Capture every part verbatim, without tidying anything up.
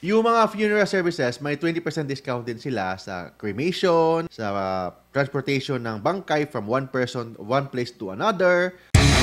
Yung mga funeral services, may twenty percent discount din sila sa cremation, sa uh, transportation ng bangkay from one person, one place to another.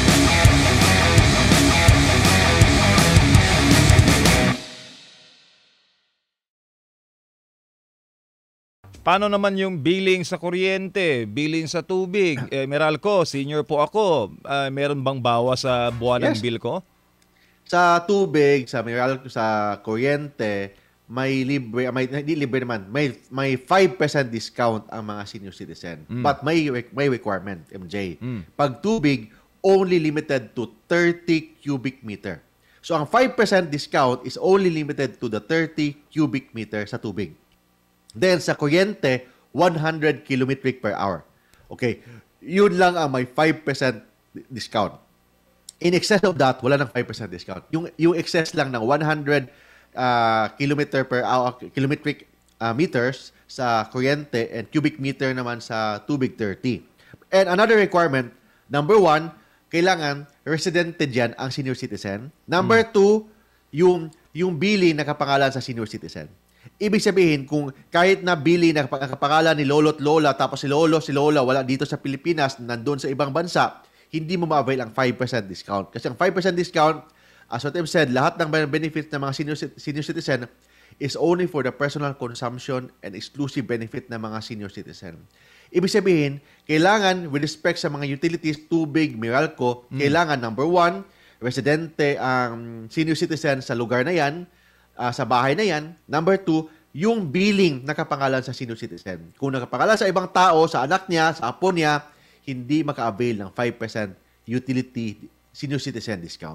Paano naman yung billing sa kuryente, billing sa tubig? Eh, Meralco, senior po ako. Uh, meron bang bawas sa buwanang Yes. bill ko? Sa tubig, sa Meralco, sa kuryente, may libre, may hindi libre naman, may may five percent discount ang mga senior citizen. Mm. But may may requirement, M J. Mm. Pag tubig, only limited to thirty cubic meter. So ang five percent discount is only limited to the thirty cubic meter sa tubig. Then sa kuryente, one hundred kilometric per hour. Okay, yun lang ang may five percent discount. In excess of that, wala nang five percent discount. Yung yung excess lang ng one hundred uh, kilometer per hour, kilometric uh, meters sa kuryente and cubic meter naman sa tubig thirty. And another requirement, number one, kailangan residente diyan ang senior citizen. Number hmm. two, yung yung billing nakapangalan sa senior citizen. Ibig sabihin, kung kahit na billing nakapangalan ni lolo't lola, tapos si lolo, si lola, wala dito sa Pilipinas, nandun sa ibang bansa, hindi mo ma-avail ang five percent discount. Kasi ang five percent discount, as what I've said, lahat ng benefits ng mga senior, senior citizen is only for the personal consumption and exclusive benefit ng mga senior citizen. Ibig sabihin, kailangan, with respect sa mga utilities, tubig, Meralco, mm. kailangan, number one, residente ang um, senior citizen sa lugar na yan, uh, sa bahay na yan. Number two, yung billing nakapangalan sa senior citizen. Kung nakapangalan sa ibang tao, sa anak niya, sa apo niya, hindi maka-avail ng five percent utility senior citizen discount.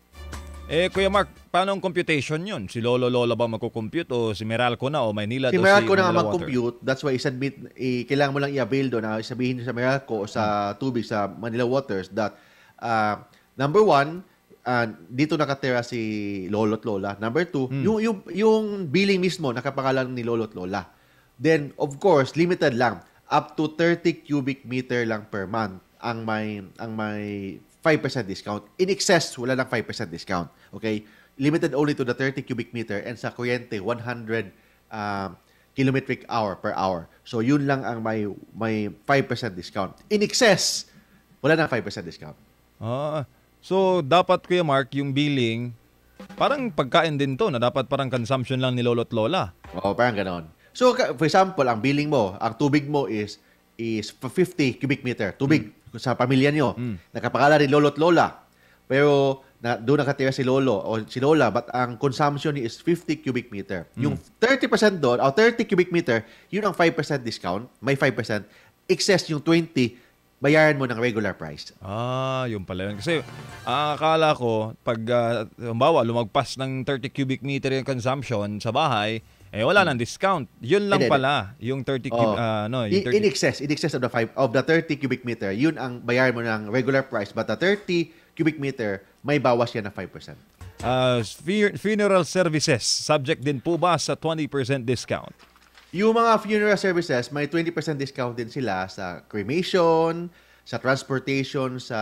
Eh, Kuya Mark, paano ang computation yun? Si Lolo Lola ba magkukompute o si Meralco na o Maynila? Si Meralco si na nga mag-compute. That's why i-submit, i- kailangan mo lang i-avail doon na sabihin sa Meralco o sa tubig sa Manila Waters that uh, number one, uh, dito nakatira si Lolo't Lola. Number two, hmm. yung, yung, yung billing mismo nakapangalan ni Lolo't Lola. Then, of course, limited lang. Up to thirty cubic meter lang per month ang may ang may five percent discount. In excess, wala lang five percent discount. Okay? Limited only to the thirty cubic meter and sa kuryente, one hundred uh, kilometric hour per hour. So, yun lang ang may may five percent discount. In excess, wala nang five percent discount. Ah, so, dapat, Kuya Mark, yung billing, parang pagkain din to na dapat parang consumption lang ni Lolo't Lola. Oo, parang ganon. So, for example, ang billing mo, ang tubig mo is is fifty cubic meter. Tubig mm. sa pamilya niyo. Mm. Nakapangalan ni Lolo't Lola. Pero na, doon nakatira si Lolo o si Lola, but ang consumption niya is fifty cubic meter. Mm. Yung thirty percent doon, o thirty cubic meter, yun ang five percent discount. May five percent. Excess yung twenty, bayaran mo ng regular price. Ah, yun pala yun. Kasi ang akala ko, pag uh, halimbawa, lumagpas ng thirty cubic meter yung consumption sa bahay, eh wala nang discount. Yun lang pala, yung thirty cubic, oh. uh, no, yung thirty in excess, in excess of the five of the thirty cubic meter, yun ang bayaran mo ng regular price, but the thirty cubic meter may bawas yan na five percent. Uh, funeral services, subject din po ba sa twenty percent discount? Yung mga funeral services, may twenty percent discount din sila sa cremation, sa transportation, sa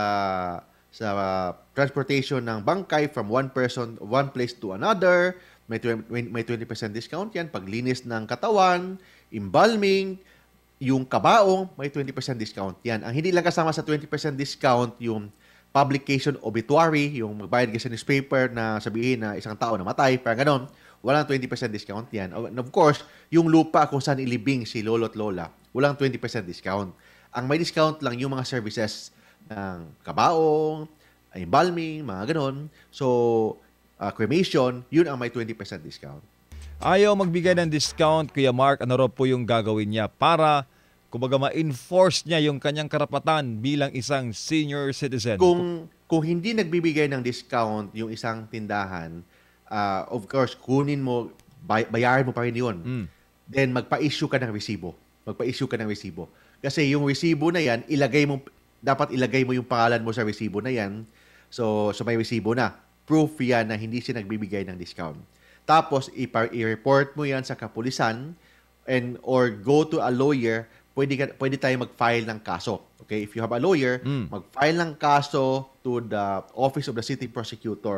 sa uh, transportation ng bangkay from one person, one place to another. May may twenty percent discount yan. Paglinis ng katawan, embalming, yung kabaong, may twenty percent discount yan. Ang hindi lang kasama sa twenty percent discount, yung publication obituary, yung magbayad ka sa newspaper na sabihin na isang tao namatay, parang ganon. Walang twenty percent discount yan. And of course, yung lupa kung saan ilibing si Lolo't Lola, walang twenty percent discount. Ang may discount lang yung mga services ng kabaong, embalming, mga ganon. So, uh, cremation, yun ang may twenty percent discount. Ayaw magbigay ng discount, Kuya Mark, ano raw po yung gagawin niya para, kumbaga, ma-enforce niya yung kanyang karapatan bilang isang senior citizen? Kung, kung hindi nagbibigay ng discount yung isang tindahan, uh, of course, kunin mo, bay- bayaran mo pa rin yun. Mm. Then, magpa-issue ka ng resibo. Magpa-issue ka ng resibo. Kasi yung resibo na yan, ilagay mo, dapat ilagay mo yung pangalan mo sa resibo na yan. So, so may resibo na. Proof yan na hindi siya nagbibigay ng discount. Tapos, i-report mo yan sa kapulisan and or go to a lawyer. Pwede, ka, pwede tayo mag-file ng kaso. Okay? If you have a lawyer, mm. mag-file ng kaso to the Office of the City Prosecutor.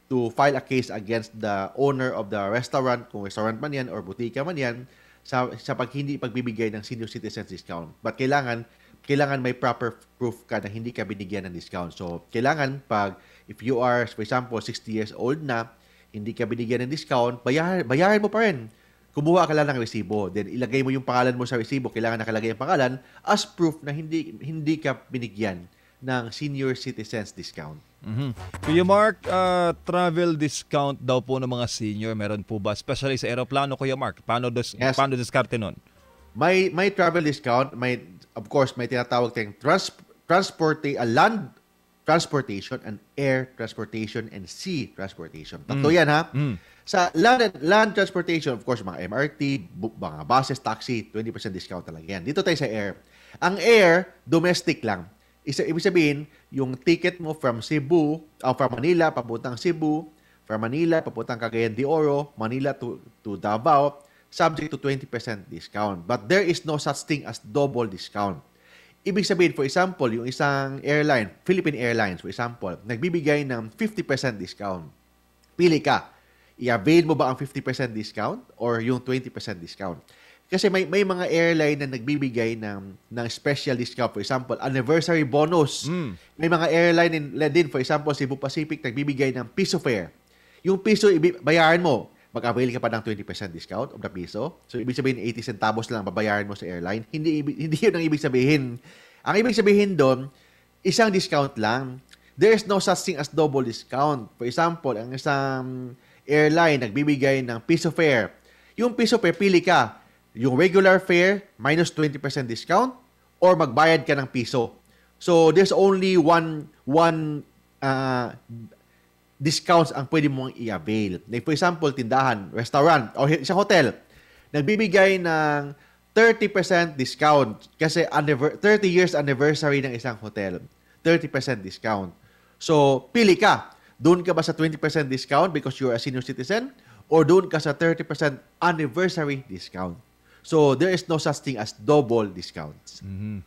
to file a case against the owner of the restaurant, kung restaurant man yan or butika man yan, sa, sa pag hindi pagbibigay ng senior citizens discount. But kailangan, kailangan may proper proof ka na hindi ka binigyan ng discount. So, kailangan pag, if you are, for example, sixty years old na, hindi ka binigyan ng discount, bayar, bayaran mo pa rin. Kumuha ka lang ng resibo. Then, ilagay mo yung pangalan mo sa resibo. Kailangan nakalagay ang pangalan as proof na hindi, hindi ka binigyan ng senior citizens discount. Mhm. Kuya Mark, uh, travel discount daw po ng mga senior, meron po ba? Especially sa aeroplano, Kuya Mark. Paano, dos, Yes. paano diskarte nun? May may travel discount, may of course may tinatawag tayong trans transport a land transportation and air transportation and sea transportation. Tatlo yan ha. Mm. Sa land land transportation, of course, mga M R T, bu- mga buses, taxi, twenty percent discount talaga yan. Dito tayo sa air. Ang air, domestic lang. Isa, ibig sabihin, yung ticket mo from Cebu, o from Manila, papuntang Cebu, from Manila, papuntang Cagayan de Oro, Manila to, to Davao, subject to twenty percent discount. But there is no such thing as double discount. Ibig sabihin, for example, yung isang airline, Philippine Airlines, for example, nagbibigay ng fifty percent discount. Pili ka. I-avail mo ba ang fifty percent discount or yung twenty percent discount? Kasi may may mga airline na nagbibigay ng ng special discount. For example, anniversary bonus. Mm. May mga airline in, din, for example, Cebu Pacific, nagbibigay ng piso fare. Yung piso, ibi- bayaran mo. Mag-avail ka pa ng twenty percent discount of the piso. So, ibig sabihin, eighty centavos lang babayaran mo sa airline. Hindi, ibig- hindi yun ang ibig sabihin. Ang ibig sabihin doon, isang discount lang. There is no such thing as double discount. For example, ang isang airline nagbibigay ng piso fare. Yung piso fare, pili ka. Yung regular fare, minus twenty percent discount, or magbayad ka ng piso. So, there's only one one uh, discounts ang pwede mong i-avail. Like for example, tindahan, restaurant, o isang hotel, nagbibigay ng thirty percent discount kasi anniver- thirty years anniversary ng isang hotel. thirty percent discount. So, pili ka. Doon ka ba sa twenty percent discount because you're a senior citizen? Or doon ka sa thirty percent anniversary discount? So, there is no such thing as double discounts. Mhm.